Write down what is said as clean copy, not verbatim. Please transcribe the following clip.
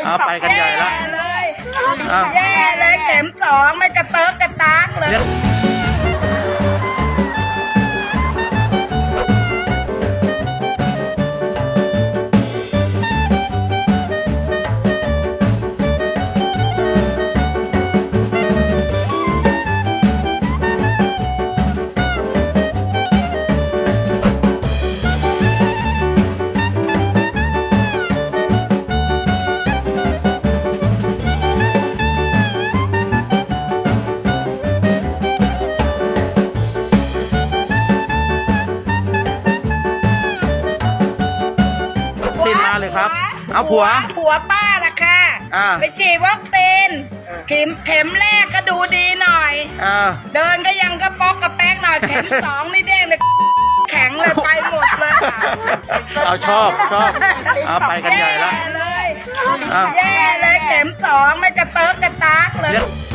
ไปกันใหญ่ละแย่เลยเข็ม2ไม่กระเติกกระตากเลยเลยครับเอาผัวป้าล่ะค่ะไปฉีดวัคซีนเข็มแรกก็ดูดีหน่อยเดินก็ยังกระป๊อกกระแป๊กหน่อยเข็ม2นี่เด้งเลยแข็งเลยไปหมดเลยเอาชอบเอาไปกันใหญ่ละแย่เลยเข็ม2ไม่กระเติกกระตากเลย